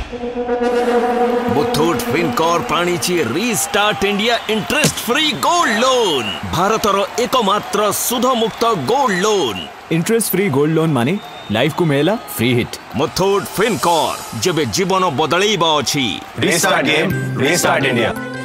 मुथूट फिनकॉर्प आनी restart India interest free gold loan भारतर एकमात्र सुध मुक्त gold loan. Interest free gold loan माने लाइफ को मिलेला फ्री हिट। मुथूट फिनकॉर्प जेबे जीवन बदलैबा अछि। Restart game restart India.